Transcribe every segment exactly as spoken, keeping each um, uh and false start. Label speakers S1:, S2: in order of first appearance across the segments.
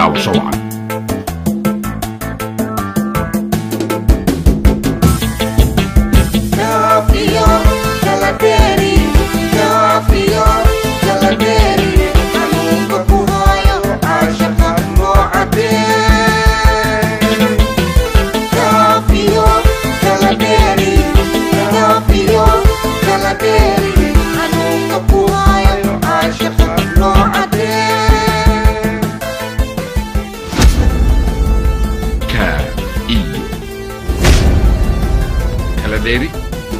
S1: daawasho wacan. Dairy.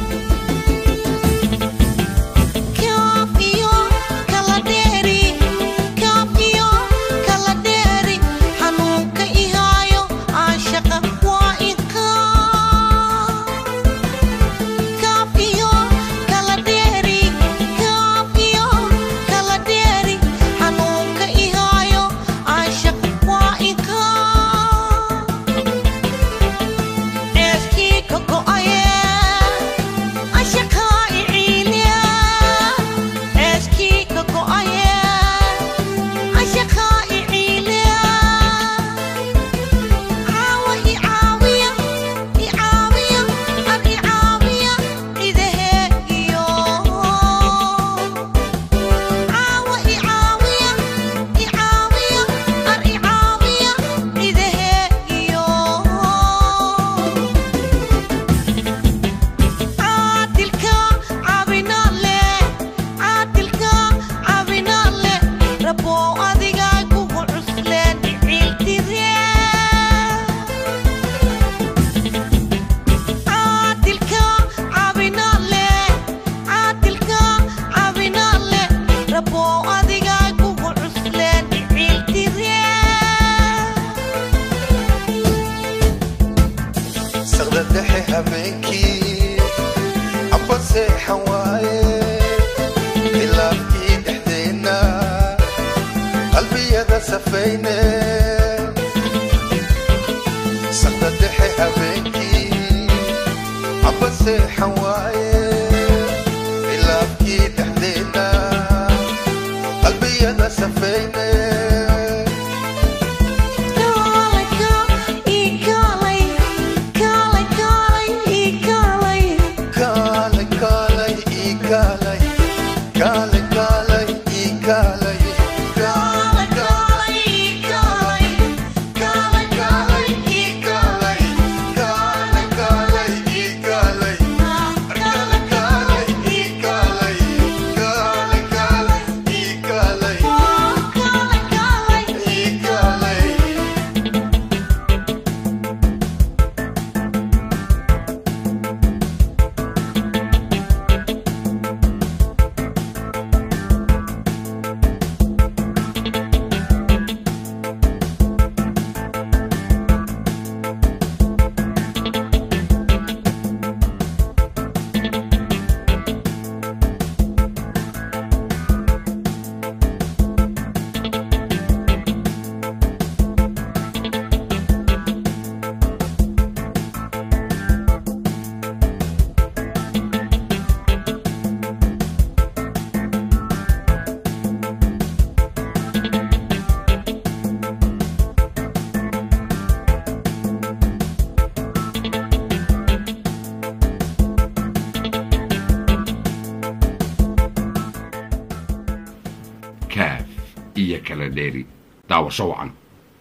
S1: Dairy daawasho wacan.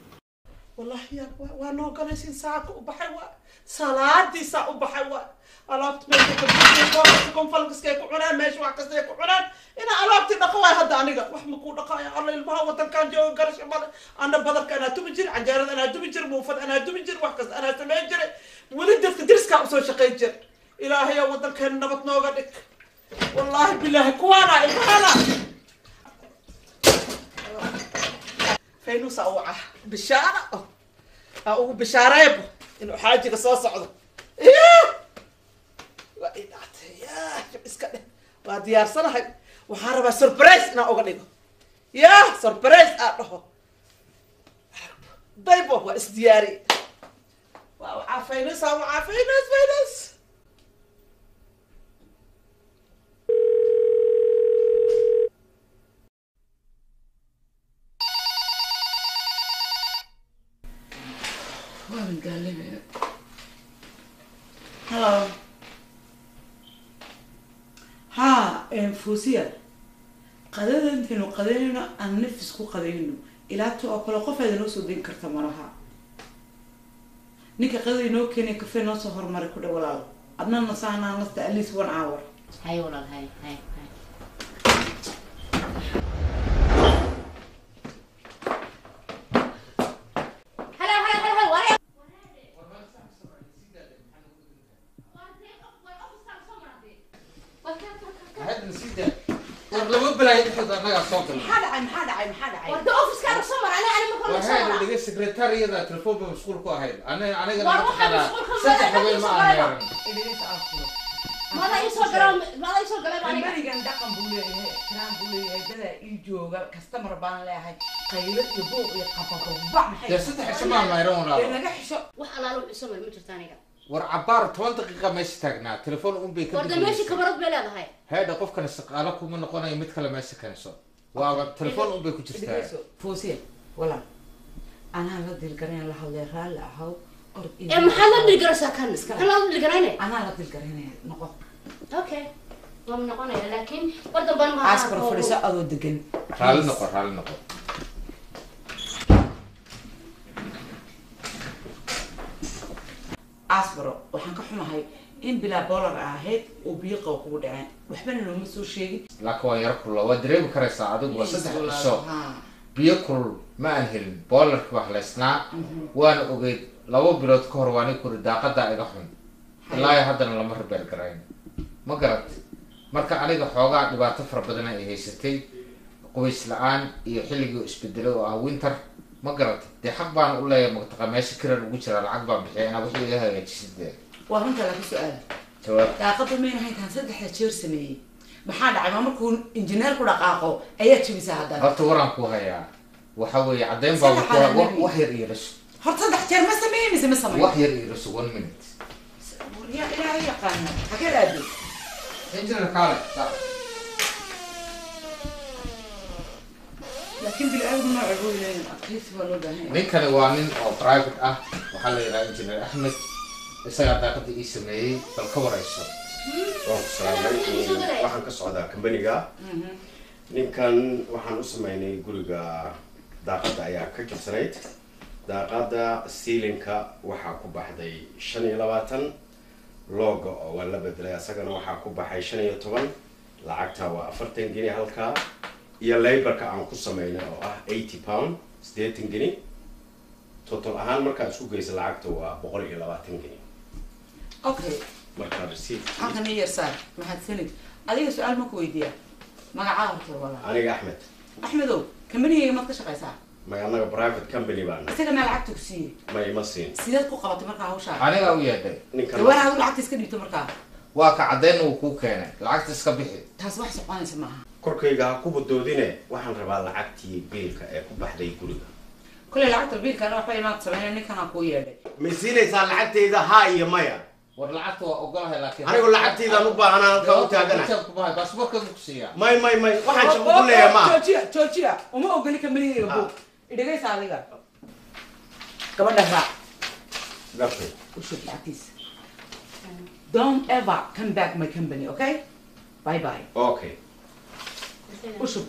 S2: wallahi ya waa noo galaysin saacad u baxay waa salaadii saa u baxay waa alaabta meesha ka buuxday kom falkiskay ku cunaan meesha wax kasta ku cunaan ina alaabti dhaqay hadda aniga wax ma ku dhaqay alla ilmaha wadankan jooga garasho bal ana badalka ana tubi jir canjeerada ana tubi jir muufad ana tubi jir wax kasta ana sameey jir wali dadka diriska u soo shaqeey jir ilaahay wadankan nabad nooga dhig wallahi billahi kuwana ilmaha فينوس أوعى بشارة أو بشارة يبو إنه حاجة قصاص عضو إيه وإنات يا شو إسكت وديار سنة هاي وحاربة سربريز أنا أغنيه يا سربريز أروح ضيبه وإسدياري وأوعى فينوس أوعى فينوس فينوس hello ها فوسيا قدرنا انتنو قدرنا ان نفسكو قدرنا الى تو اكل قف هذا نوسو دين كرتا ملها نيكا قدر انو كيني كفي نوسو هرمري كو دولال ادنا نسانا نست اتليست one hour
S3: هاي والله هاي هاي هاي هلا هلا هلا وين
S1: هذا نسيت والله بلا يحضر انا صوت
S2: محاد عي محاد عي محاد عي
S3: ورد اوفيس كان سمر انا انا ما كنت
S1: وهذا
S3: سمر
S1: اللي السكرتاريه ذا تليفون مسؤول كو هيد انا انا
S3: والله
S1: انا
S3: مسؤول خمسة
S1: ست
S3: دقايق
S1: حبايب
S3: مسؤول
S1: ما
S3: غيره.
S1: انا
S2: اللي ليس اخر
S3: ما لا يسوق قلم ما لا يسوق قلم
S2: أنا
S3: عليك
S2: كان دقن بولي كان بولي هذا يجوجا كاستمر بان لهي قيلت يبوق يقفق بعض
S1: يا ست حسما ما يرون
S2: لأن
S1: ولا
S2: نجح شو
S3: wax alaalo wuxuu samay ma jirtaan iga
S1: ور عبار toban daqiiqo meesha taagnaa telefoon un bay ka
S3: warda meeshii kamarad bay leedahay
S1: هذا qofkan istiqaalo kuma noqonayo mid kale meesha keenso waa telefoon un bay ku jirtaa
S2: فوسيا ولا أنا لا دلقرين لا حول ولا قوة أرد
S3: ee maxaa la dhigaysaa kan kan la dhigayna
S2: أنا لا دلقرين نقط
S3: okay waa noqonaya laakiin warda baan ma
S2: أسكر فريسة أدو دقن
S1: raali noqo raali noqo
S2: أسكر وحن كحومة إن بلا بولر أهيد وبيقى وقود عين وحبنا لو مسوا شيء
S1: laakiin waa yar kullo waa dareemi karaysaa adigu waa saddex cisho biyo kulul ma aan helin boolarkii wax laysnaa waana ogeyd laba bilood ka hor waani kuri daaqada iga xun ilaa haddana lama ribeer garayn ma garat marka aniga xoogaa dhibaato fara badan ay haysatay qoys la-aan iyo xilligii isbedelay oo ah winter ma garat dee xaq baan u leeyahay maqtaqa meesha kiran ugu jira lacag baan bixiya inaa wixii iga hagaajisid dee
S2: وهم كلا في سؤال
S1: jawaab
S2: daaqada meen ahayn tan saddex jeer sameeyay maxaa dhacay ma markuu injineer ku dhaqaaqo ayaa jibisa hadana
S1: horta waran ku hayaa waxa weeye caddeyn baa wax yar iyo rasu
S2: horta saddex jeer ma sameeyay mise ma sameeyay
S1: wax yar iyo rasu one minute
S2: wariya ilaahay yaqaan xagee aadi
S1: engineer kaale
S2: laakiin bil aad ma cabo ilayeen aqliis waa loo baahan
S1: ninkani waa nin oo private ah waxaa la yidhaha engineer axmed isagaa daaqada ii sameeyey bal ka warayso
S4: waan ku salaamay waxaan ka socdaa kambaniga ninkan waxaan u sameynay guriga daaqada ayaa ka jabsanayd daaqada siilinka waxaa ku baxday shan iyo labaatan looga oo waa la bedelay asagana waxaa ku baxay shan iyo toban lacagta waa afartan geni halkaa iyo laborka aan ku sameynay oo ah eighty pound siddeetan geni total ahaan markaa isku geysa lacagta waa boqol iyo labaatan geni
S2: okay
S4: markaa receipt
S2: halkan iyo saar maxaad sanid adiga su'aal ma ku weydiiyaa magacaa horta wala
S4: aniga axmed
S2: axmedow kambaniga ma ka shaqeysaa
S4: ma anaga private company baan
S2: isaga meel lacagta ku siiyey
S4: ma ima siin
S2: sideed ku qabatay markaa hawshaa
S1: anigaa u yeedhay
S4: ninkan
S2: gawaar aad lacagta iska dhiibto markaa
S1: waa ka caddeyn uu kuu keenay lacagta iska bixi
S2: taas wax soconaysa maaha
S4: korkayga ha ku badoodine waxaan rabaa lacagtii biilka ee ku baxday guriga
S2: كل العقد البيت كانوا حبايب ما تسمعين إني كان أقوياء لي.
S4: ma siinaysaa lacagtayda haa iyo maya
S1: war lacagta waa ogolahay laakiin
S4: anigu lacagtaydaan u baahanaa halka u taagana
S1: baasboorka ku siiyaa
S4: may may may waxaan shaqo ku leeyahay ma
S2: جوجيا جوجيا وما أقول لك مني يبغى. إذا جاي سالك. كمان ده.
S4: gartay
S2: وشوف العكيس. Don't ever come back my company, okay? Bye bye.
S4: okay
S2: وشوف.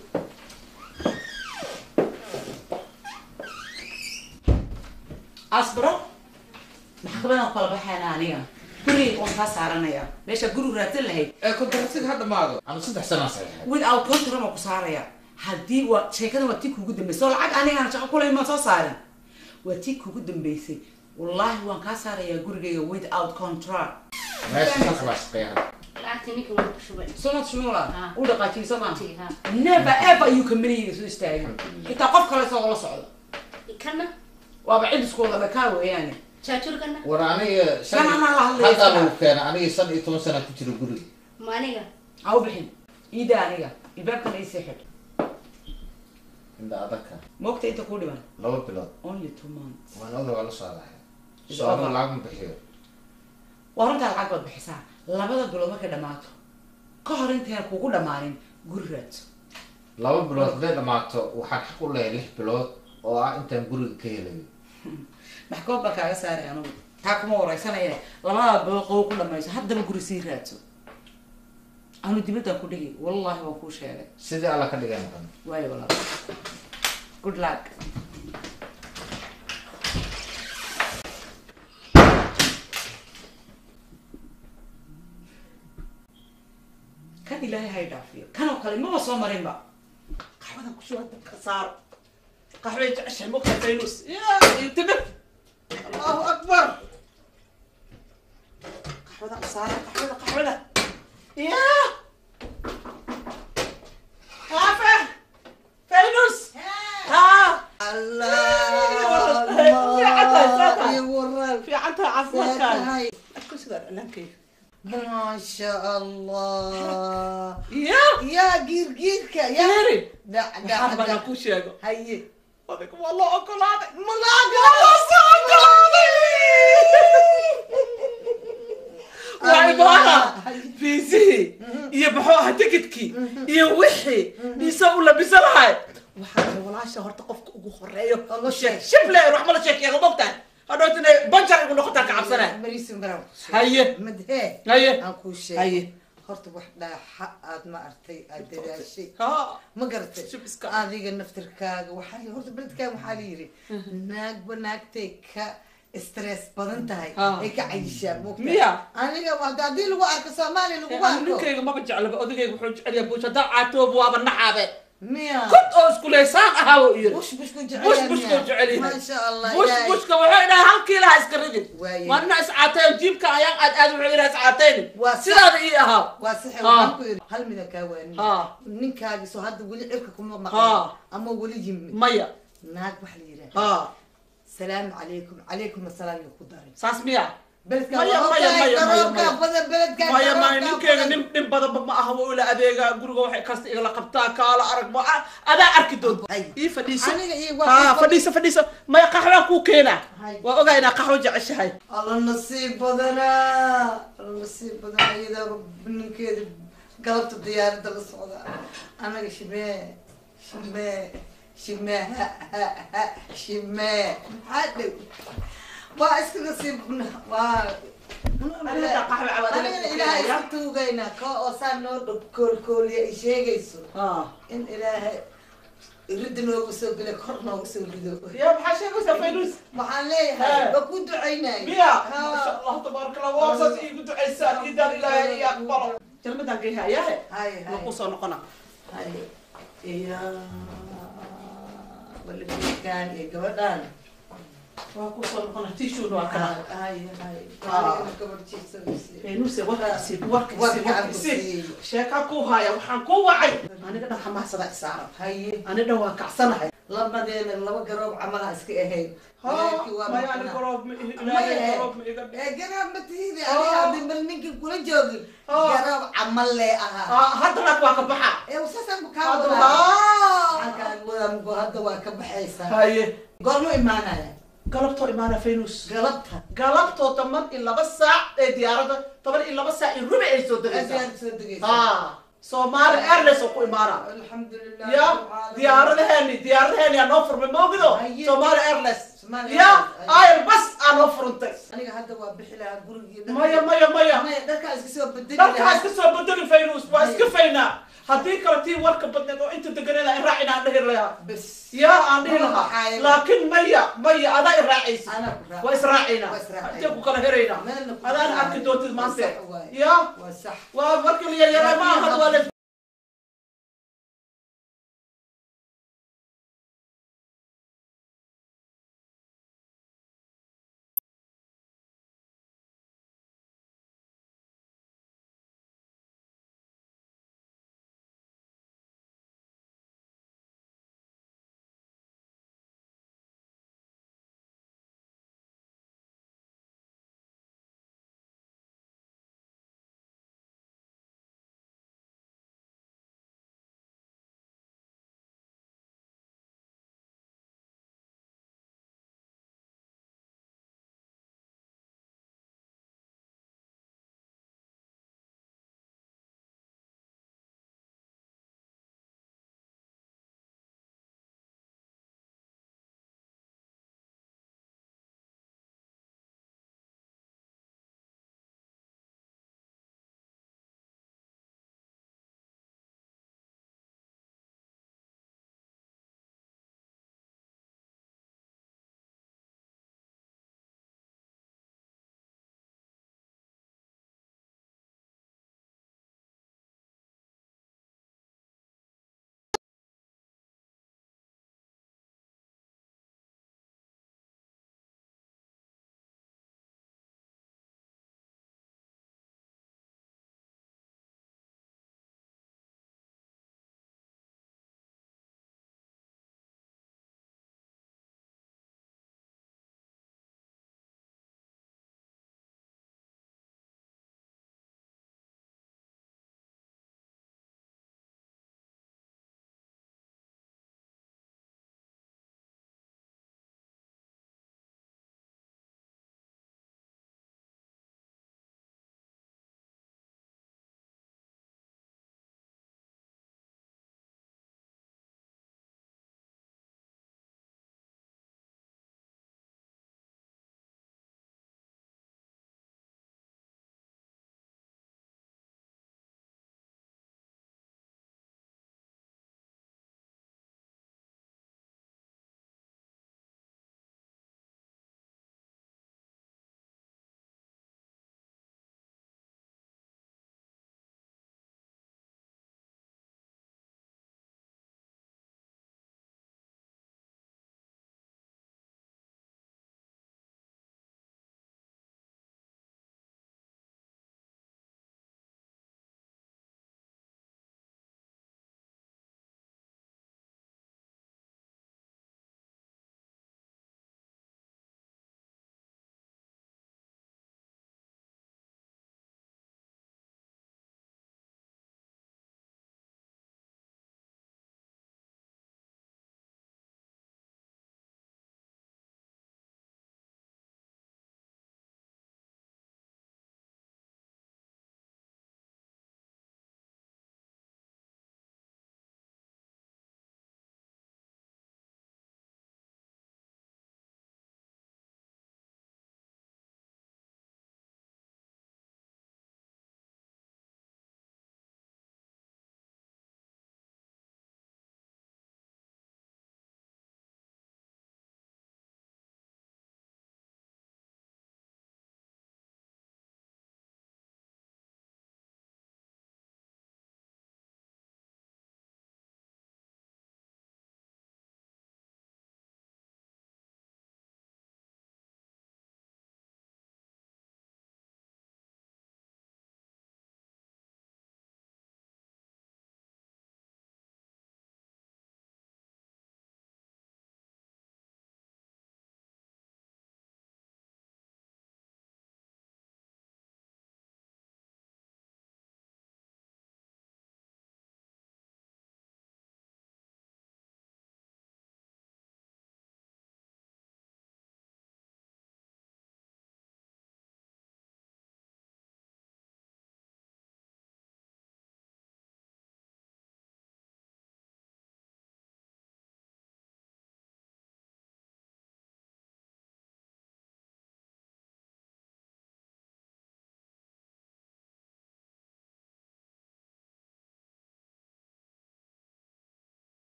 S2: أصبر. محكمة قلب بحنا أنيا. كوري وانفاس عرنايا. ليش أقول راتل هاي؟
S1: ee kontarasiga hadda maado anu saddex sana saxiixay
S2: without control ma ku saaraya haddii waa sheekada waa tii kugu dambeysay oo lacag aniga aan shaqo kulay ma soo saarin waa tii kugu dambeysay wallaahi waan kaa saarayaa gurigayga without control
S1: meesha saas baa shaqeeya hadda
S3: lacagtii ninka waa ku shubay
S2: soo ma shumula
S3: Ah.
S2: u dhaqaajiyay soo ma
S3: Tii, ha.
S2: never ever you can many soo istaagin inta qof kale soo la socdo
S3: kana
S2: waaba cid isku wada dhakaa weeyaane
S3: jaajurkana
S1: war aniga shan
S2: Kan anaa la hadlaysa.
S1: hadda lagu keenay aniga shan iyo toban sana ku jira guriga
S3: ma aniga
S2: ha u bixin iida aniga ilbaabkana ii seexid
S1: inda adaka
S2: moogta inta kuu dhiman
S1: laba bilood
S2: only two months
S1: waan oga waa la socdahay
S2: Is
S1: soo anu
S2: over.
S1: lacag ma bixiyo
S2: waa runtaa lacag baad bixisaa labada bilood markay dhammaato ka hor intayna kugu dhammaanin guri raadso
S1: laba bilood hadday dhammaato waxaan xaq u leeyahay lix bilood oo ah intaan guriga ka helayo
S2: maxkamad baa kaaga saaray anugu
S5: taa kuma wareysanaya labada booqow ku dhamayso haddaba guri sii raadso anu dibadda ku dhigi wallahi waan kuu sheegay
S1: sidii alla ka dhigay noqon
S5: waayo walaal good luck kan ilaahay hay dhaafiyo kanoo kale maba soo marinba
S2: qaxwadan ku shuba dabka saar qaxway jeceshahay mugta faynus ya intibir allahu akbar qaxwada saara qaxwada qaxwada ya hafe faynus ha
S5: allah
S2: في عنتها عفوك أكل سدار لانكي
S5: ما شاء الله
S2: يا
S5: يا جير جيرك يا
S2: ياري
S5: دا دا
S2: حرب أنا
S5: دا
S2: كل شيء
S5: هي
S2: هذاك والله أكل هذا
S5: ملاقة
S2: والله أكل هذا وعبارة في زي يبحوها تكتكي يوحي يسوي له بسرعة وحاجة والله شهر تقف وخريه الله شيء شوف له روح ملا شيك يا غبطان هذا تنا بنشر يقول نقطة كعبسنا
S5: مريس براو
S2: هيا
S5: مدهي
S2: هيا
S5: أكو شيء
S2: هيا
S5: هرت وحدة حق ما أرتي أدري شيء
S2: ها
S5: ما قرتي
S2: شو بسكا
S5: هذه النفتر كاج وحالي هرت بلد كاج وحاليري ناق بناق تيك استرس بدنتهاي هيك عيشة ممكن
S2: ميا
S5: أنا قاعد أدي لو أرك سامالي لو
S2: أنا
S5: أرك
S2: نكيك ما بجعل بأوديك وحوج عليا بوش هذا عتوب وابن نعابة
S5: ميا
S2: كنت أسكول إنسان أهاو إير
S5: وش بش كنت
S2: بوش بوش كنت عليها
S5: ما شاء الله
S2: بوش بوش كوحنا هالكيلا إسكريدين
S5: واي.
S2: وأنا ساعتين جيب كأيام أد أد وعيرها ساعتين
S5: واسع.
S2: سيدا إيه أهاو
S5: واسح
S2: آه.
S5: وحنكو هل من كواني
S2: ها
S5: نكاج سو هذا ولي عرككم ما
S2: آه.
S5: أما ولي جمي
S2: مية
S5: ناق وحليرة
S2: ها
S5: السلام عليكم عليكم السلام يا قدري
S2: ساس مية
S5: بلد
S2: مية مية مية مية
S5: بدل بلد كان
S2: مية مية نكيك نم نم بدل ما أهو إلى أديك قرقة وحي كاست إلى قبتا كالا أرك ما أدا أرك دون
S5: أي.
S2: إيه فديسة
S5: أنا إيه
S2: ها
S5: واحد
S2: فديسة فديسة ما قهوة كوكينا
S5: هاي.
S2: وأوجينا قهوة جعش هاي
S5: الله النصيب بدنا النصيب بدنا إذا ربنا كده قلبت الديار ده الصعود أنا شماء شماء شماء ها ها ها شماء هذا واسك نصيبنا و
S2: أنا قهوة عوض
S5: أنا إلهي سبتو جينا كا أصلا نور كل كل شيء جيسو
S2: ها
S5: إن إلهي ردنا وسوق لك خرنا وسوق لك
S2: يا بحشة وسا فيروس
S5: محلي
S2: ها.
S5: بكون عيني
S2: ميا ما شاء الله تبارك الله واسس إيه قد عيسان إذا إلهي يا أكبر جرم دقيها يا هي
S5: هاي هاي
S2: نقص نقنا
S5: هاي يا واللي كان يقعدان
S2: نقص نقنا تيشو نوكنا
S5: هاي هاي
S2: آه.
S5: أنا كبرت شيء
S2: فيروس ورك سيد ورك
S5: ورك
S2: سيد
S5: عبد
S2: ورك سيد
S5: السيد.
S2: شيكا كوها يا وحن كوعي أنا قد حماس رأي سعر
S5: هاي
S2: أنا دوا كعسنا هاي
S5: لما دينا لما قرب عملها اسكي هاي
S2: ها ما يعني قرب
S5: ما هي
S2: قرب قرب
S5: قرب بتهيدي
S2: آه.
S5: أنا هذه من منك كل جوجي
S2: آه.
S5: قرب عمل لي أها
S2: ها هذا لك وكبحة
S5: إيه وساسا
S2: هذا
S5: بكاولا
S2: ها
S5: كان قول هذا واكب حيسا
S2: هاي
S5: قالوا إيمانا
S2: قلبتو إيمانا فينوس
S5: قلبتها
S2: قلبتو تمن إلا بس ساعة ديارة طبعا إلا بس ساعة الربع يسود دقيقة
S5: أزياد صدقي
S2: آه سومال إيرلس وكو إمارة
S5: الحمد لله
S2: يا
S5: رب العالمين.
S2: ديارة هني ديارة هني أنوفر من موجودو
S5: هاي.
S2: سومال إيرلس
S5: سومال
S2: يا
S5: إيرلس.
S2: آير بس أنوفر انتس
S5: أنا هذا وبحلا قرقي
S2: مايا مايا مايا
S5: ما ذاك اسكسو بدل
S2: dadka ha iska soo bedelin faynus waa iska faynaa haddii kale tii warka badneed oo inta deganeeda i raacina aan dhihi lahaa
S5: بس
S2: yaa aan dhihi lahaa
S5: Waxay-
S2: laakiin maya maya adaa i raacaysa
S5: أنا كرا
S2: waa israacaynaa
S5: Waa israacaynaa.
S2: intee ku kala heraynaa
S5: Meelna ku
S2: adaan
S5: kala
S2: arki doontid maante
S5: Sax waay.
S2: yaa
S5: وصح
S2: waa markii la yaryaraa ma ahad waa la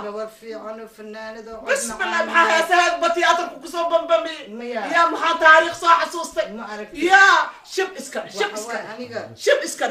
S5: gabar fiican oo fanaanada oo
S2: بسم الله محا هسه بتياتر كوكسو بمبمي يا محا تاريخ صح حسوستي
S5: ما عرفت
S2: يا شب اسكر شب اسكر
S5: aniga
S2: شب اسكر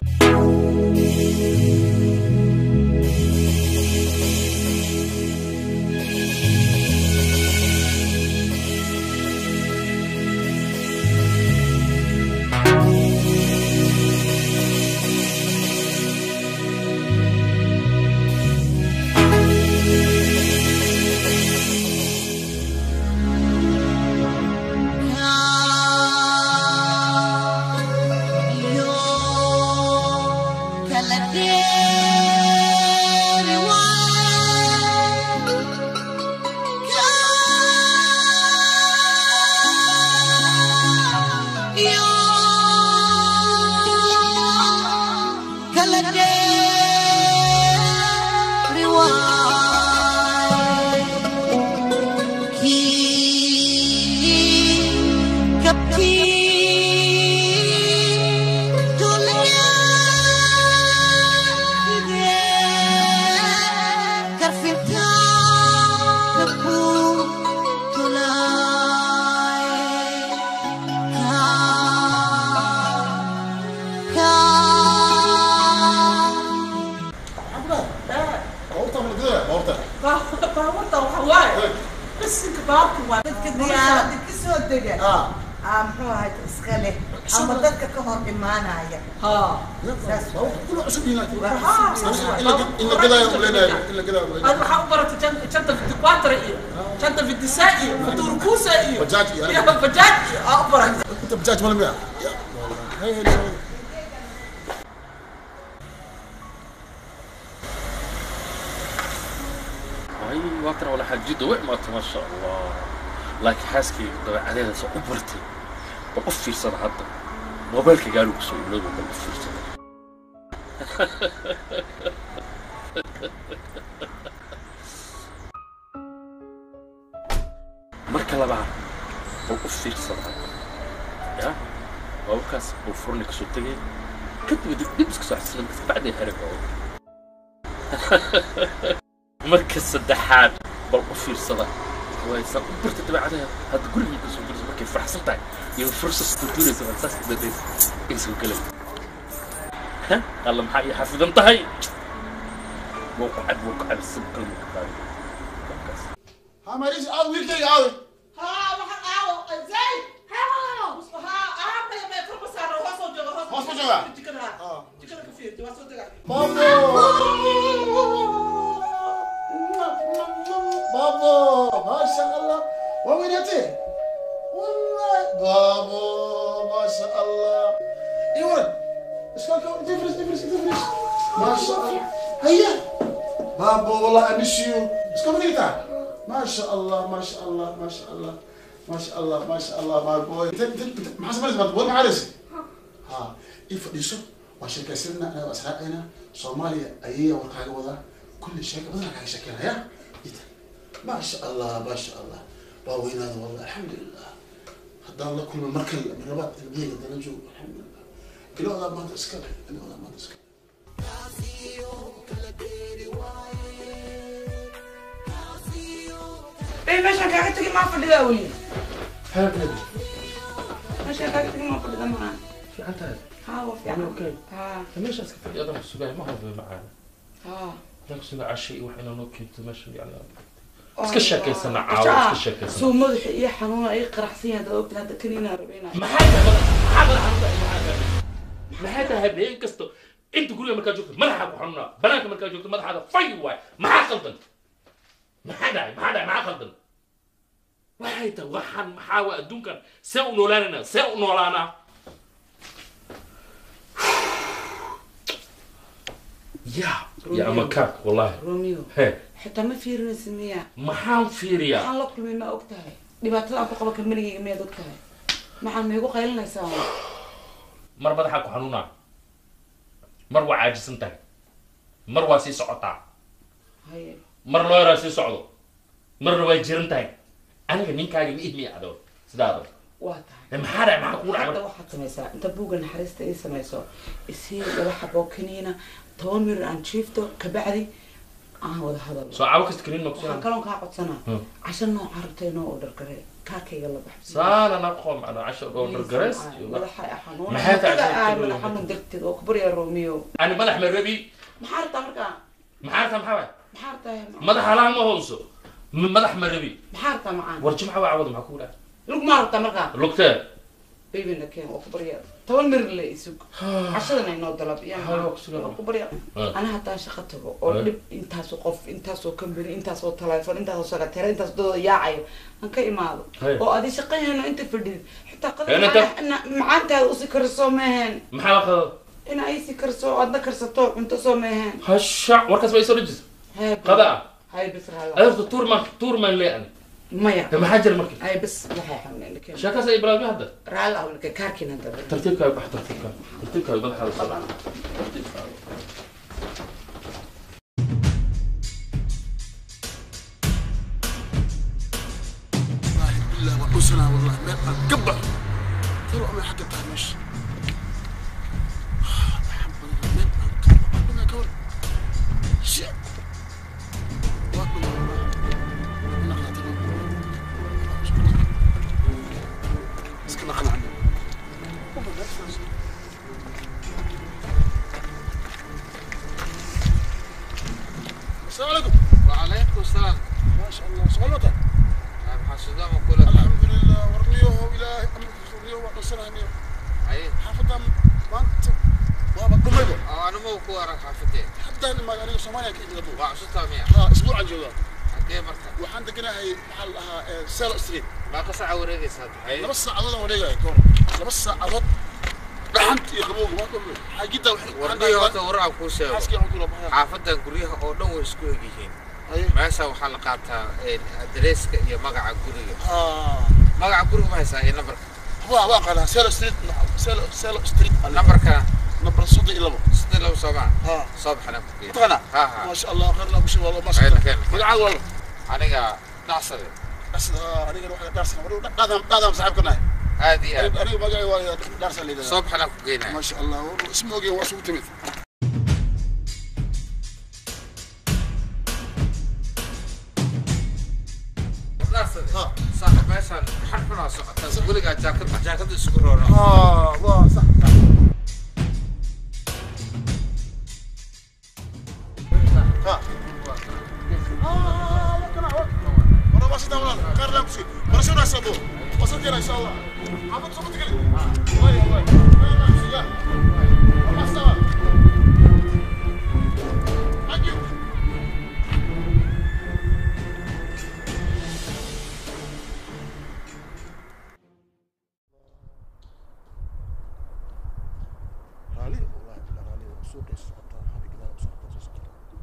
S2: باورتا وحواي بس كبارك وادك
S5: diyaarada kasoo dega aa muxuu ahayd iska leh ama dadka ka hor imaanaya
S2: ها
S5: saas
S6: كل عشب هناك
S2: ها
S6: إلا كذا ولا إلا كذا ولا
S2: انا حقبرت شنطه في الدكواتره ايه شنطه في الدسائي في التركوسه ايه
S6: بجاج
S2: يا بجاج اقبرت
S6: أنت بجاج ولا مياه هاي هاي
S7: هاي واتر ولا حد جد وعمت ما شاء الله لكن حاسكي طبعا عليها سو أبرتي بقف في سنة حتى موبايلك قالوا بسوي له بقف في سنة مركل بعد بقف في سنة يا وابكاس وفرنك سو تجي كنت بدي بس كسر سنة بس بعد يحرق مركز سدحان بقف في سنة ويسا برت تبعها هاد كل اللي بس بس ما كيف حصلت يوم فرصة ستوري سوى أساس بديت إنسو كلام ها الله محي حافظ انتهي موقع موقع السب كل موقع
S6: ها ما ليش عاوي ويلك يا عاوي
S2: ها واحد عاو ازاي ها ها اه ما ما يفرق بس انا هو صوت جوا
S6: هو صوت جوا.
S2: تكنا
S6: آه.
S2: تكنا كثير جوا صوت جوا
S6: بابا بابا ما شاء الله وين ياتي والله بابا ما شاء الله ايوه ايش قال تفرش تفرش تفرش ما شاء الله هيا بابا والله I miss you ايش قال لك ما شاء الله ما شاء الله ما شاء الله ما شاء الله ما شاء الله ما بوي ما حسب ما تقول معرس ها يفديسو واشي كسرنا انا واسرائنا صوماليا ايي ورقه ودا كل شيء بدنا على شكلها يا ما شاء الله ما شاء الله باوين هذا والله الحمد لله هذا الله كل مركل من رباط البيئة هذا نجو الحمد لله كل هذا ما تسكر كل هذا ما تسكر
S5: ايه ماشي قاعد تجي مع فدي اولي
S6: هلا بنبي
S5: ماشي قاعد تجي مع فدي معنا
S7: في عن هذا
S5: ها وفي
S7: اوكي
S5: ها
S7: ليش اسكت في هذا السؤال ما هو معانا
S5: ها
S7: ذاك السؤال عشي وحنا نوكيت ماشي يعني اسك الشكل سنة عاوز اسك الشكل سنة
S5: سو مدح اي حنون اي قرحسين هذا وقت هذا كنينا ربينا
S7: ما حاجة ما حاجة ما حاجة هبلين كستو انت قولي مركز جوكت ملحق وحنا بنات مركز جوكت ملحق هذا في واي ما حاقلتن ما حدا ما حدا ما حاقلتن وحيتا وحن محاوى الدنكر سو نولانا سو نولانا يا يا مكاك والله
S5: روميو
S7: هي
S5: حتى ما في رسمية
S7: محام فيريا
S5: waxaan la kulmay ma og tahay dhibaatada aan ku qabo kambanigayga miyaad og tahay maxaan ma igu qaylinaysaa
S7: mar madaxa ku xanuunaa mar waa caajisan tahay mar waa sii socotaa
S5: haye
S7: mar loo yaraa sii socdo marna waa jiran tahay aniga ninkaaga ma ihmi adoon sidaado
S5: waa tahay
S7: maxaa dhac maxaa kugu
S5: hadda
S7: dhacay
S5: waxaad samaysaa inta buugga naxariista ii samayso isii laba xaboo kaniina toban mirir aan jiifto kabacdi
S2: aan wada hadal
S7: soo caawa kasta kaliin ma ku
S2: waxaan
S7: soo
S2: kaloon kaa codsanaa casho noo carabtay noo order garee kaarkayga la baxsan
S7: saala naqom ana casho oo nargareys
S2: madaxa xanuun
S7: maxay tahay
S2: madaxa xanuun darteed oo kubriya Romeo
S7: ani madax ma rabi
S2: maxaa rabtaa markaa
S7: maxaa rabtaa maxaa
S2: maxaa rabtaa
S7: madax hala ma hooso madax ma rabi
S2: maxaa rabtaa macaan
S7: war jimca waa cawad maxaa ku dhac
S2: lug ma rabtaa markaa
S7: lugtee
S2: baby na keen oo kubriya toban mir la isug cashadana inoo dalab yaa kubriya ana hataa shaqo tago oo dib intaas qof intaas oo company intaas oo telefoon intaas oo secretary intaas dad yaacayo aan ka imaado oo adi shaqayna inta fadhid xitaa qadar macaantaada u si karso meehen
S7: maxaa qado
S2: in ay si karso adna karsato cunto soo meehen
S7: hasha warkaas way soo rajis qada
S2: hay bas raala
S7: adeertu turma turma leeyan
S2: maya
S7: ma xajar markii
S2: ay bas waxay xamleen keen
S7: shakaas ay bilaabay hadda
S2: raala aw ka kaarkin hadda
S7: tartiibka wax tartiibka tartiibka madax hada sabaan
S6: بالله وحسنا والله ما قبح تروح من حق التهمش ربنا كور شيء مسكنا خلع عنه السلام عليكم.
S1: وعليكم السلام.
S6: ما شاء الله صلوته.
S1: حسدام وكل
S6: الحمد لله ورنيه إلهي ورنيه وحسنا هنيه.
S1: أي
S6: حافظة ما أنت بابا قميدو.
S1: أنا مو كوارك حافتين.
S6: حتى أنا ما يعني سمانيا كيف يقولوا.
S1: وعشتها مية.
S6: ها أسبوع عن جوال.
S1: كيف مركب؟
S6: وحنا كنا هي محلها سيل ستريت.
S1: ما قصة وريقي صاد.
S6: لا بس عضلة وريقي كور. لا بس عضل. رحنت يخبوك ما كله. حاجتها وحنا.
S1: وردي هذا وراء كوسة.
S6: حاسكي عقوله.
S1: حافظة قريها أو نو يسكوي جيهين. ما يسوي حلقاتها دريس يا مقع قرية. آه. مقع قرية ما يسوي نمبر.
S6: هو واقع سيل ستريت سيل سيل ستريت.
S1: نمبر كان.
S6: نمبر صدق إلا بو.
S1: صدق إلا سبعة. ها. صباح أنا بقول.
S6: تغنى.
S1: ها ها.
S6: ما شاء الله خير لا بشي والله ما شاء الله. مقعد والله.
S1: أنا قا ناصر.
S6: ناصر أنا قا روح ناصر. قادم قادم صاحب كنا.
S1: هذه.
S6: أنا أنا مقعد والله ناصر اللي.
S1: صباح أنا بقول.
S6: ما شاء الله اسمه جي واسمه تميت.
S1: ناصر. ها. صاحب مثلا حرف ناصر. تقول لك جاكيت جاكيت السكرورة.
S6: آه والله صح. ها. آه وكنا وكنا. ورا ما شدنا ولا كارلا بسي. برسول أسبوع. وصلت إن شاء الله. عمود صوت كلي. وي وي. لا لا سيا. ما استوى. أجيب. رالي والله رالي سوق السعودة هذه كذا سعودة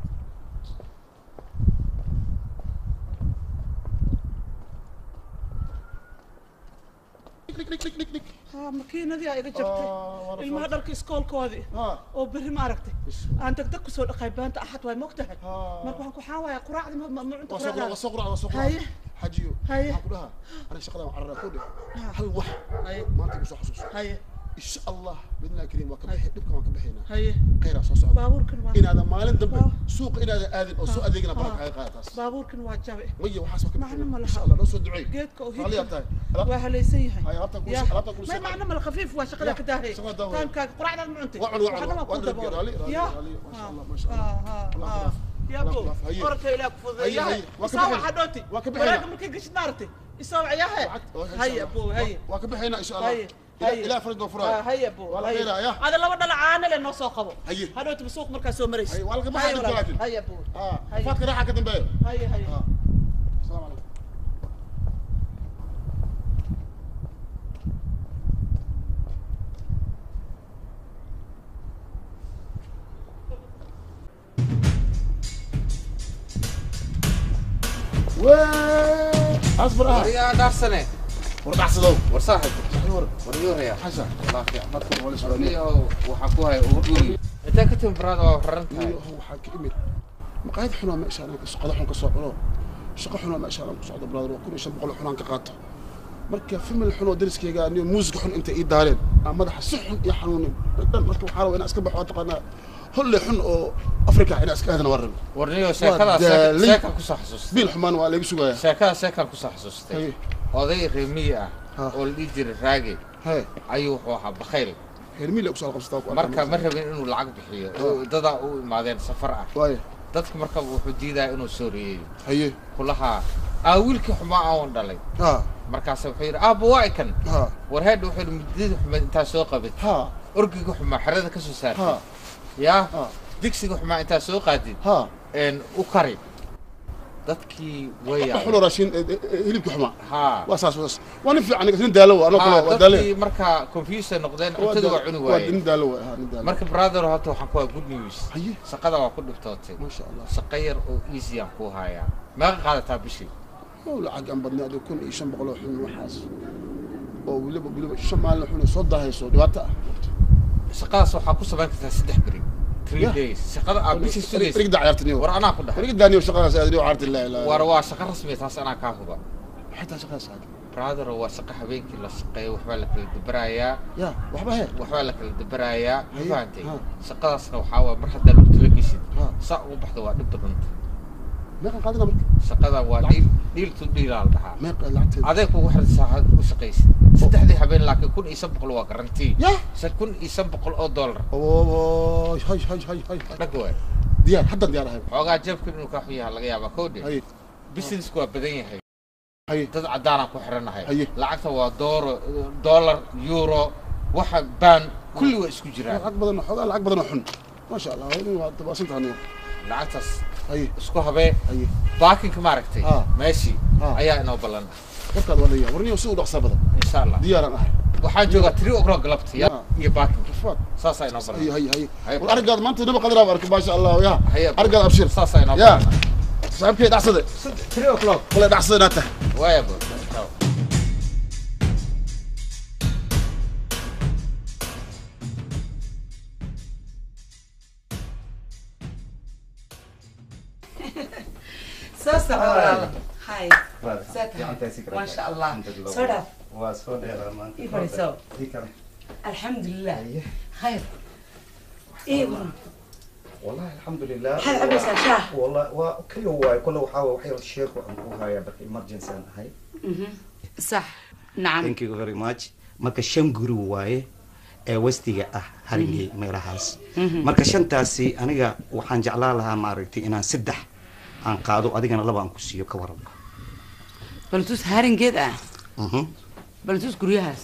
S6: لك لك لك لك لك
S2: ها makiinadii ay iga jabtay ilmaha dharka iskoolkoodii oo berri ma aragtay aan degdeg kusoo dhaqay baanta axad way mogtahay marka waxaan ku xaawayaa quraacdii ma cunta quraacda
S6: وسوق قرعة وسوق قرعة حجيو كلها أنا شغلة عرّا كله هل واحد ما أنت بس حسوس إن شاء الله بإذن الله الكريم وكبح دبكم وكبحينا خير أساس
S2: بابوركن
S6: إن هذا مالن دب سوق إن هذا آذب أو سوق أذيقنا برك هاي قاعدة
S2: بابوركن واجبه
S6: ويا وحاسبك إن شاء الله لو سود دعي
S2: جيتك وهيك
S6: خليها تاي
S2: وهليسيها
S6: هاي ربطك كل شيء ربطك كل
S2: ما
S6: شيء
S2: معنى مال خفيف وشغله كده هي كان كان قرعنا المعنتي
S6: وعن وعن وعن رالي رالي ما شاء الله ما شاء الله الله
S2: يا ابو قرك الى فضيله يسوي حدوتي وراك ممكن قش نارتي يسوي عياها هيا ابو هيا
S6: وكبحينا ان شاء الله إلى فرد وفراي
S2: هيا ابو هذا لو ضل عانه لانه سوق ابو هدوتي بسوق مركز سو مريس
S6: هيا والله ما حد لكن
S2: هيا ابو
S6: اه فاتك راحه كدن بيه
S2: هيا هيا
S6: السلام عليكم وين اصبر اه
S1: يا دار سنة
S6: وربع صدو
S1: ورصاحب
S6: صحيح
S1: وريور يا
S6: حسن
S1: الله في عمركم
S6: ولا شيء
S1: وريها وحكوها وقولي انت كنت مفرد وحرنتها
S6: هو حكي امير مقايد حنا ما شاء الله قضا حنا كسوقلو شقه حنا ما شاء الله كسوقد بلاد وكل شيء بقول حنا كقاطه marka film xun oo dariskayga iyo music xun inta ii daareen madaxa si xun iyo xanuunin marka waxa la inaan iska baxo taqana هل حن أو أفريقيا إلى أسكان هذا ورب
S1: warniyo sheekada sheeka sheeka ku soo xasuustay
S6: بين حمان ولا يسوقها
S1: sheekada sheeka ku soo xasuustay oday reemiye ah oo la jiray raage
S6: هاي
S1: ayuu wuxuu ahaa bakhayl
S6: هرمي لك سؤال قصتك
S1: marka ma rabin inuu lacag bixiyo dada u imaadeen safar ah
S6: واي
S1: dadka marka wuxuu diidaa inuu soo riyeeyo
S6: هي
S1: kulaha aa wiilkii xumaa aan dhalay
S6: ها
S1: markaas wuxuu yiri aabo waa ikan
S6: ها
S1: war heed wuxuu yiri midida xumaa inta soo qabid
S6: ها
S1: orgiga xumaa xirada ka soo saartay
S6: ها
S1: yaa
S6: ها
S1: digsiga xumaa inta soo qaadid
S6: ها
S1: een u kari dadkii way
S6: حلو راشين هليك حما
S1: ها
S6: واساس واس وانا في عنك ندالو انا كله
S1: dadkii
S6: ودالي
S1: marka confusion noqdeen cuntada waa cuni waayeen
S6: ندالو ها ندالو
S1: marka brother hata waxaan ku waa good news
S6: هي
S1: shaqada waa ku dhibtootay
S6: ما شاء الله
S1: shaqayar oo easy aan ku hayaa ma qaadataa bishii
S6: ولا عق ام بدنا يكون ايشن بقولوا حن وحاس او ولب ولب شمال حن صد هيسو دباتا
S1: shaqadaas waxaa ku samayn kartaa saddex beri three days shaqada aad bishii sugaysa
S6: ريق دعيرتني
S1: war anaa ku dhahay
S6: ريق داني وشغله سادري وعارت الله لا
S1: war waa shaqo rasmi taas anaa kaa huba
S6: حتى شغله سادري
S1: brother waa shaqo habeenkii la shaqeeyo waxbaa la kala dabarayaa
S6: يا وحبه هي
S1: waxbaa la kala dabarayaa ma
S6: Haye,
S1: fahantay
S6: ha.
S1: shaqadaasna waxaa waa mar haddaa lagu tala geshid
S6: Ha.
S1: saa ugu baxda waa dhib badanta
S6: ما كان قادنا
S1: shaqada waa dhiil dhiil to dhiilaa la dhahaa
S6: ما قلعت
S1: adeeg kugu xiran saacad u shaqaysid saddexdii habeen laakiin kun iyo shan boqol waa garantii
S6: يا
S1: shan kun iyo shan boqol oo dollar
S6: اوه هاي هاي هاي هاي
S1: dhag waay
S6: ديار حتى ديار هاي
S1: xoogaa jeebka inuu kaa xun yahay laga yaabaa kowdhe
S6: هاي
S1: businessku waa badan yahay
S6: هاي
S1: dad caddaanaan ku xiranahay
S6: Haye.
S1: lacagta waa dooro dollar euro waxa baan kulli waa isku jiraan
S6: العق بدنا حوض العق بدنا حن ما شاء الله هاي تباسط هني
S1: lacagtaas
S6: هاي
S1: isku habee
S6: هاي
S1: baakinka maaragtay
S6: Ah.
S1: meeshii
S6: Ah.
S1: ayaa inoo ballan
S6: قفكاد وليا ورني وسوق دقصه بدن
S1: insha allah
S6: ديار انا
S1: waxaan joogaa three o'clock galabti ya
S6: Ah.
S1: iyo baakinka
S6: كفات
S1: saasaa inoo ballan
S6: هي هي هي
S1: هاي
S6: والارقاد ما انت نبقى قدر ابارك ما شاء الله يا
S1: هي
S6: ارقاد ابشر
S1: saasaa inoo
S6: يا
S1: ballan
S6: صاحبك دعسده
S1: three o'clock
S6: والله دعسده انت
S1: waaya bro
S5: ساسا هاي ما شاء الله صدف يفرسوا الحمد لله خير ايه
S8: والله الحمد لله
S5: هل عبس شاه
S8: والله وكل هو كله وحاول وحير الشيخ وعنده هاي بك emergency هاي
S5: صح نعم
S8: thank you very much marka shan guri waaye ee wastiga ah haringay meelahaas marka shantaasi aniga waxaan jeclaan lahaa maaragtay inaan saddex aan qaado adigana laba aan ku siiyo ka waran
S5: بلتوس هارن جد اه
S8: mhm
S5: بلتوس قريهاس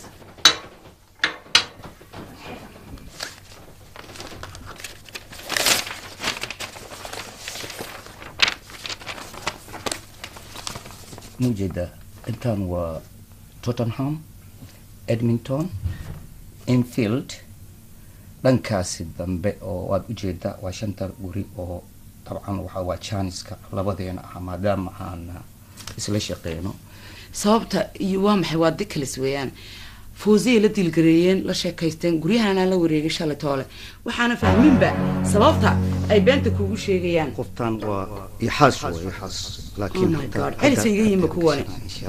S8: موجودة intaan waa Tottenham Edmonton Enfield dhankaasi dambe oo waad ujeedaa waa shanta guri oo dabcan waxa waa Janiska labadeena ah maadaama aan isla shaqeyno
S5: sababta iyo waa maxay waa dikalis weeyaan فوزي la dilgareeyeen la sheekaysteen guryahan la wareegay shalay toole waxaana fahminba sababta ay beenta kugu sheegayaan
S8: qoftan waa ixaas waa ixaas laakiin
S5: xilsi yihiin kuwan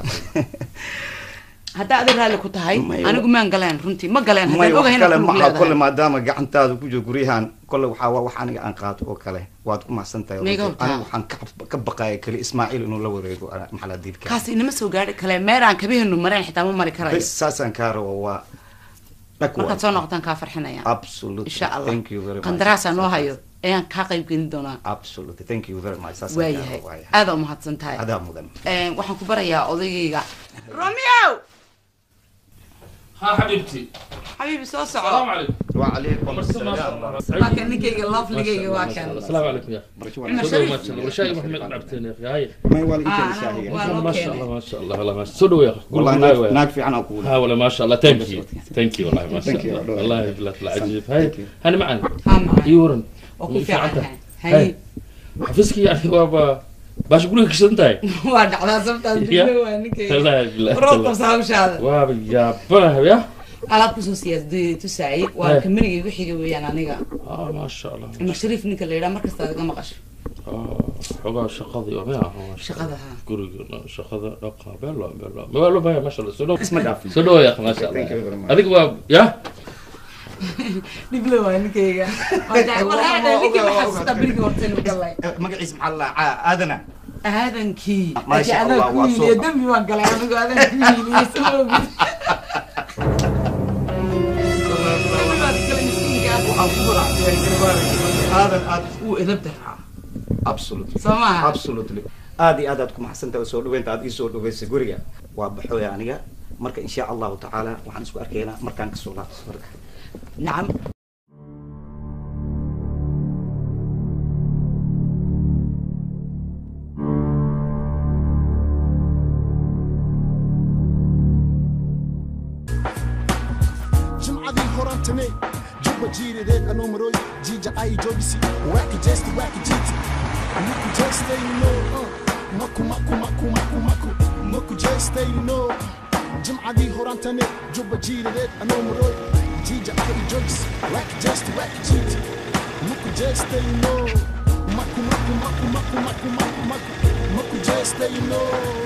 S5: hadda aad raali ku tahay anigu maan galeen runtii ma galeen hadda ogahay inaan ku leedahay
S8: kale maadaama gacantaadu ku jiro guryahan kale waxa waa wax aniga aan qaato oo kale waad ku mahsantahay anigu waxaan ka baqay kale Ismaaciil inuu la wareego maxalla diilka
S5: kaas inama soo gaadhay kale meeraan kabeenu mareen xitaa ma mari karayo
S8: bas saasan ka rabo waa
S5: marka soo noqdaan ka farxinayaan
S8: absolutely
S5: insha Allah
S8: thank you very much
S5: qandaraas noo hayo ayaan ka qayb gelin doonaa
S8: absolutely thank you very much saasan
S5: ka rabo aad u mahadsantahay
S8: aad mudan
S5: ee waxaan ku barayaa odaygayga Romeo
S7: ها حبيبتي
S5: حبيبي سو سعود
S7: السلام عليكم
S8: وعليكم السلام
S5: لكن نيكي الله لقيقي واكن
S7: السلام عليكم يا اخي ما شاء الله وشاي محمد لعبتين يا اخي هاي
S8: ما يوالي انت شاهي
S7: ما شاء الله ما شاء الله والله ما سدوا يا اخي
S8: والله ناكفي انا اقول
S7: ها والله ما شاء الله ثانك يو ثانك يو والله ما شاء الله والله يبلغ العجيب هاي انا معنا يورن
S5: وكل في عنها هاي
S7: حفظك يعني بابا باش اقول لك شنتاي
S5: واد على زبطه دلوه نيكي
S7: لا بالله
S5: روح صاحب هذا
S7: وابا يا بره يا
S5: alaab ku soo siyaasday tusaayid waa kamaniga igu xigay weeyaan aniga
S7: ah ma sha Allah
S5: ma shariif ninka la yiraahdo markasta aad ga maqasho
S7: ah xogaa shaqadii oo ma aha
S5: shaqada
S7: guriga shaqada dhaqa belo belo ma wala baa ma sha Allah soo isma dhaafi soo dhaw ya ma sha Allah adiga waa ya
S5: dhiblo waa ninkeyga war hada ninka ma xasuusta biligi horta inuu galay
S8: magaciisa maxaa la aadana
S5: aadankii
S8: ما شاء الله
S5: waa dambi waan galay anigu aadankii iyo sababid
S8: هذا هذا
S5: uu edab daraa
S8: absolutely
S5: Soomaa
S8: absolutely aad iyo aad aad ku maxsantahay soo dhaweynta aad ii soo dhaweysay guriga waa baxooy aniga marka insha Allah ta'ala waxaan isku arkaynaa markaan ka soo laabto marka
S5: nacam
S6: جمعة هورانتني جوبا جيري ريت أنا مروي جيجا أي جوبسي واكي جيستي واكي جيتي ماكو جيستي نو ماكو ماكو ماكو ماكو ماكو ماكو جيستي نو جمعة هورانتني جوبا جيري ريت أنا مروي جيجا أي جوبسي واكي جيستي واكي جيتي ماكو جيستي نو ماكو ماكو ماكو ماكو ماكو ماكو ماكو ماكو جيستي نو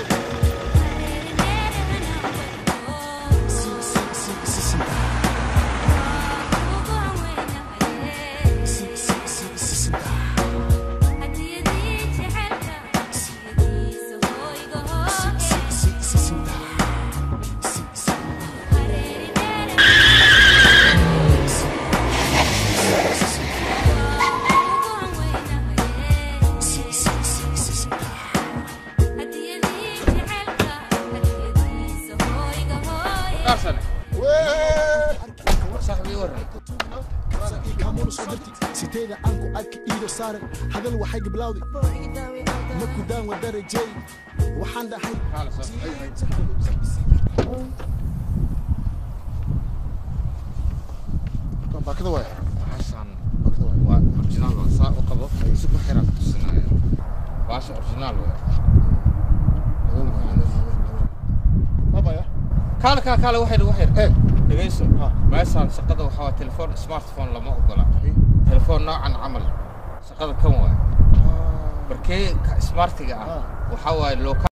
S6: سيتيدا أنكو أرك إيدو صار هذا الوحي قبلاودي مكو دان ودرجي وحندا حي طب كذا واحد
S1: حسن وأورجينال وصاء وقبض يسوق حيران تصنع باش أورجينال
S6: بابا يا
S1: كالا كالا كالا واحد واحد
S6: إيه
S1: dhageyso meeshaan shaqada waxaa waa telefoon smartphone lama ogola telefoon noocan camal shaqada kan waay markee smartiga ah waxaa waaye loo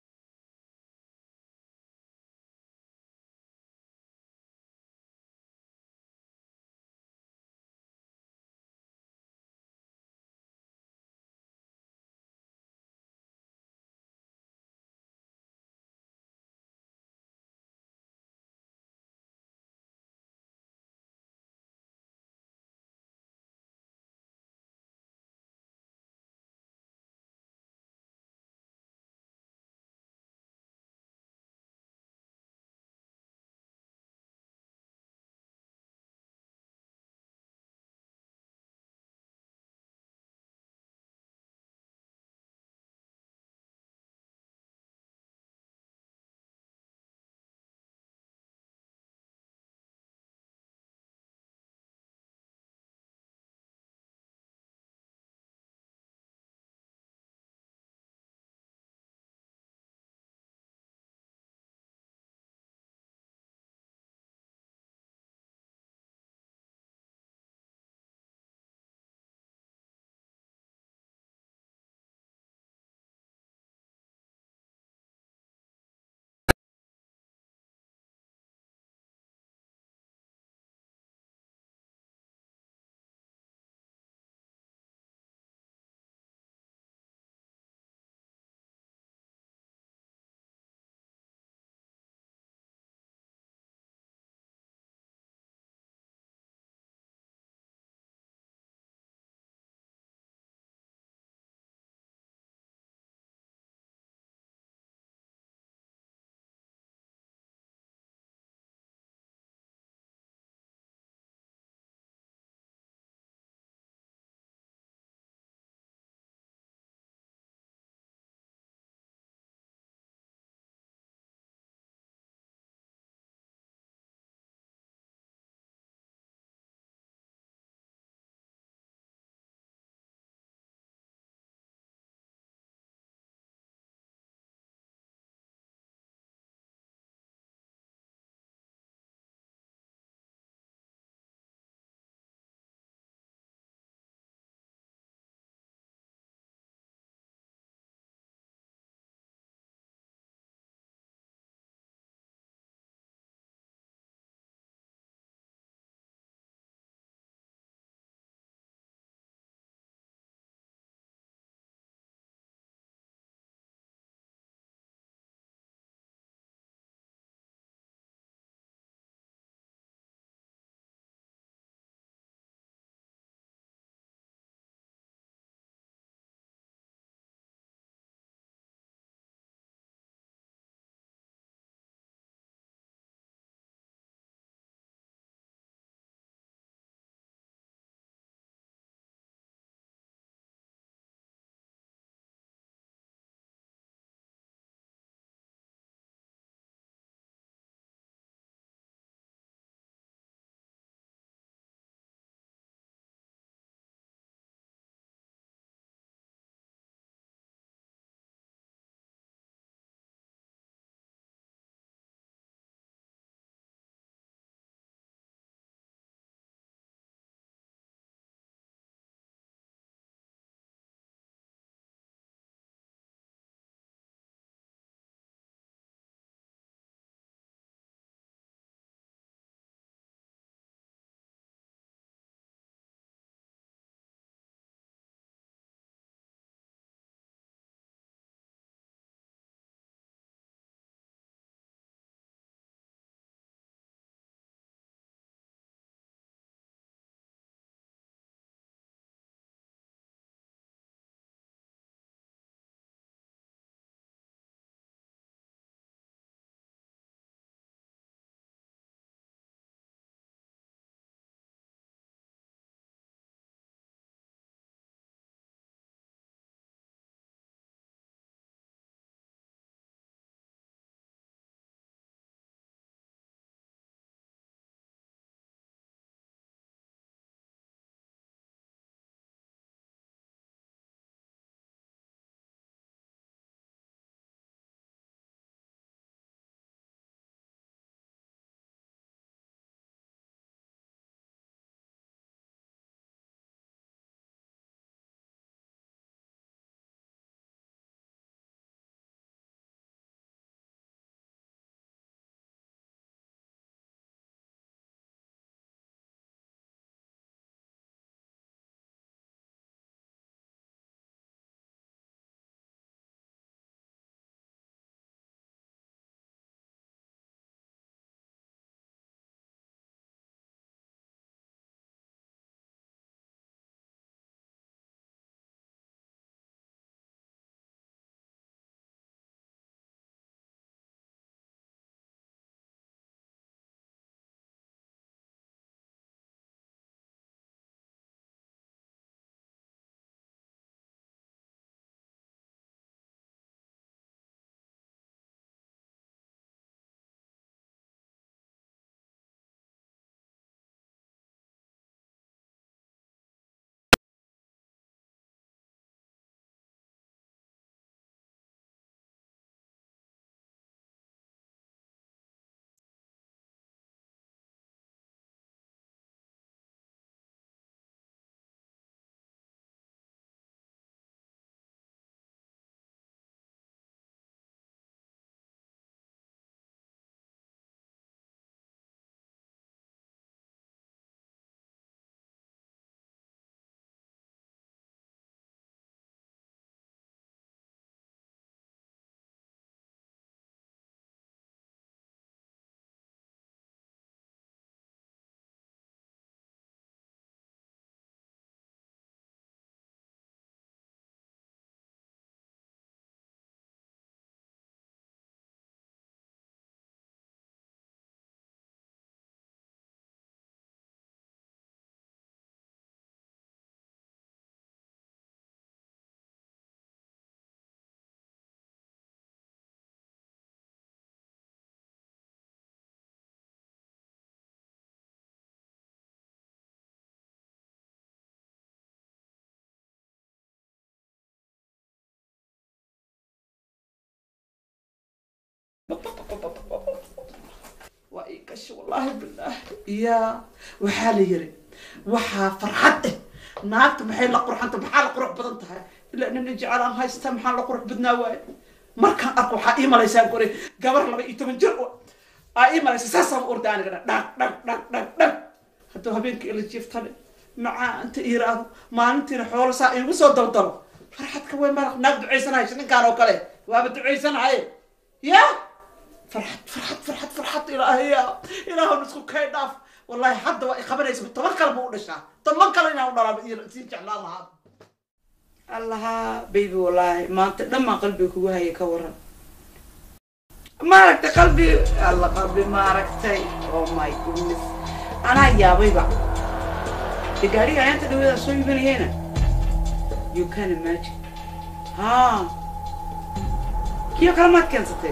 S2: وإيش والله بالله يا وحالي يري وحا فرحته ناقت محل قرح أنت محل قرح بدنتها إلا إن نجعل أن هاي استم محل قرح بدنا واي ما كان أكو حقيمة ليس كوري قبر لما يتمن جرو قائمة ليس ساسم أردان كذا دق دق دق دق دق حتى هبينك اللي جفتني مع أنت إيران ما أنت نحول سائل وصل دوتلو فرحتك وين ما نقد عيسنا عشان كانوا كله وابد عيسنا هاي يا فرحت فرحت فرحت فرحت إلهي إلهي نسخو كيداف والله حد خبر اسمه تمكن بقولشنا تمكن إنه ضرب يرجع الله الله بيبي والله ما أنت لما قلبي كوه هي كورا ما ركت قلبي الله قلبي ما ركتي أوه ماي جودنس أنا يا بيبا تقاري أنت دوي أسوي بني هنا you can imagine ها كيف كلمات كنستي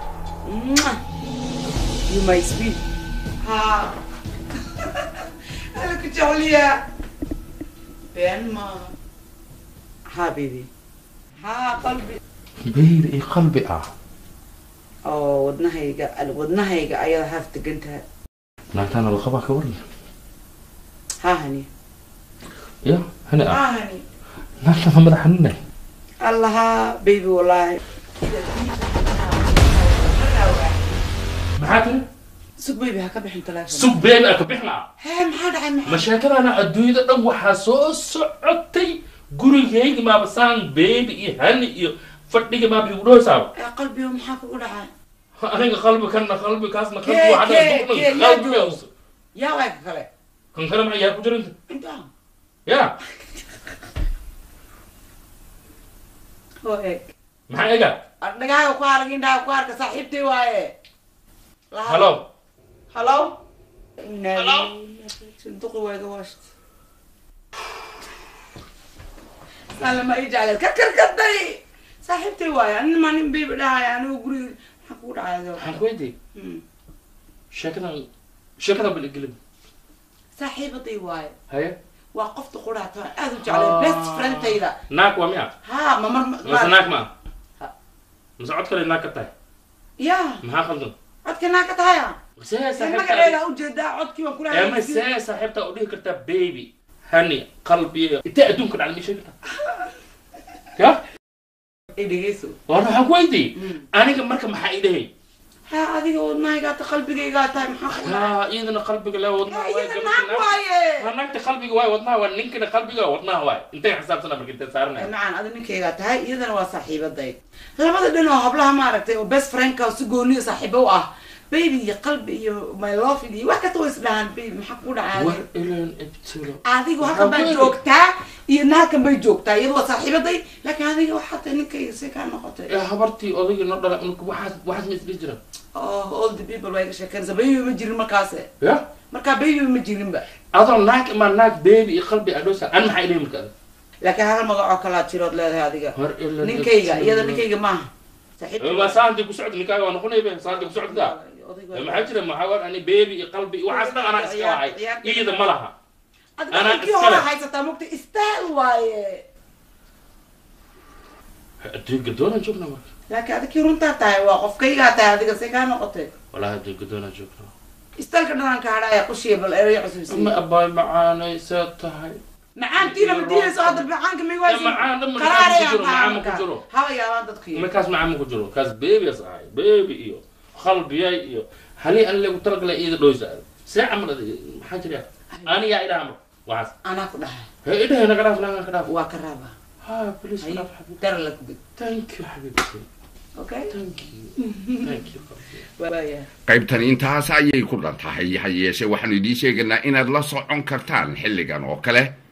S2: you my sweet ها أنا كنت أقوليها بين ما حبيبي ها قلبي
S7: بيبي قلبي آه
S2: أوه ودنها يجا ودنها يجا أيها هفت جنتها
S7: نعتنا الخبر كوري
S2: ها هني
S7: يا هنا آه
S2: ها هني
S7: نعتنا هم رحنا
S2: الله بيبي والله
S7: معاك
S2: سوق بيبي هكبح انت لا
S7: سوق بيبي أكبحنا
S2: هاي محاد عن محاد
S7: مشاكل أنا الدنيا ده وحاسوس عطي قولي هيك ما بسان بيبي هني فتني ما بيقولوا سام
S2: يا قلبي يوم حاك ولا عاد
S7: أنا قلبي كان قلبي كاس ما
S2: كي-
S7: كان واحد
S2: كي-
S7: يقول
S2: كي-
S7: قلبي
S2: يا
S7: يوصل
S2: يا وايك كله
S7: كان كلام عيال كجرا أنت
S2: انت
S7: يا
S2: هو هيك
S7: ما هيك
S2: دغاي ku aragin daa ku arka saaxiibtay waaye
S7: هلو
S2: hello hello صندوقي وايد واشت سلام اي جعل كركر كدي saaxiibtay waaye anna ma nin beeb dhahay anigu guriga waxa ku dhacay
S7: حكويتي شكلها شكلها بالقلب
S2: saaxiibtay waaye
S7: هيا
S2: waa qofta quraata aad u jeclay best friend tayda
S7: ناك وميا
S2: ha ma mar
S7: بس ناك ما مسعود كله ناك تاي
S2: ya
S7: ما خلدن
S2: codkana ka tahaya
S7: بس هي
S2: magaceeda
S7: صاحبتها
S2: u jeedaa codkii waan kula
S7: يا بس هي صاحبتها أوديه كرتا بيبي هني قلبي أنت أدون كده على مش كده يا
S2: dhegeyso
S7: وانا حكويتي أنا كم مركب محايده
S2: ha adiga wadnahayga ta qalbigayga tahay maxaa ku
S7: ها إذا قلبك لا وضنا واي
S2: dhacay naag waaye
S7: ما نكت قلبك واي وضنا واي نكت قلبك وضنا واي أنت حساب سنة بركت صارنا
S2: macaan adiga ninkayga tahay iyadana waa saaxiibaday labada dhin oo hablaha maaragtay oo best friend ka si gooniyo saaxiibo u ah baby iyo qalbi iyo my love iyo wax kasta way isdhahan baby maxaa ku dhacay
S7: وإلين ابتلوا
S2: adigu halkan bay joogtaa iyo naagkan bay joogtaa iyadu waa saaxiibaday laakiin adiga waxaa tahay ninkayga si kaa noqotay
S7: يا حبرتي أضيق النظرة إنك واحد واحد مثل جرا
S2: oh all the people way ka sheekanaysa baby ma jirin markaas
S7: يا
S2: markaa baby ma jirin ba
S7: أظن ناك ما ناك بيبي قلبي أدوسا أنا محايده من كذا
S2: laakiin hal magac oo kala jirood leedahay adiga
S7: هر إلا
S2: ninkayga iyada ninkayga maaha
S7: ما صاندي كسعد نكاي وأنا خوني بين صاندي كسعد ده ما حجر محاور أنا بيبي قلبي وعسنا أنا إسكاي إذا ملها
S2: أنا كي هلا هايستا ممكن استاهل واي
S7: أدري قدونا نشوفنا مرة
S2: لكن هذا كي رنتا تاي واقف كي قاتا هذا قصي كان نقطة
S7: والله أدري قدونا نشوفنا
S2: استاهل كنا نكهرا يا قشي بالأريع عسوسي
S7: أما أباي معانا يساتها
S2: معان تينا بديه صادر معان كم يوازي
S7: معانا لما
S2: قرار يا
S7: كجرو معانا
S2: معان
S7: كجرو
S2: هاي يا وان تدخيل
S7: ما كاس معانا كجرو كاس بيبي صاحي بيبي إيو قلبي إيو هني أنا اللي قلت لك لا إيد دوزة ساعة من حاجة يا أنا يا إلى عمر وعس
S2: أنا كده
S7: هي إيه أنا كراف أنا كراف
S2: وكرابة
S7: ها بليز كراف حبيبي
S2: ترى لك بد
S7: ثانك يو حبيبتي
S2: أوكي
S7: ثانك يو ثانك يو
S2: باي
S9: qaybtan intaas ayay ku dhan tahay ha yeeshee waxaanu idiin sheegaynaa inaad la socon kartaan xilligan oo kale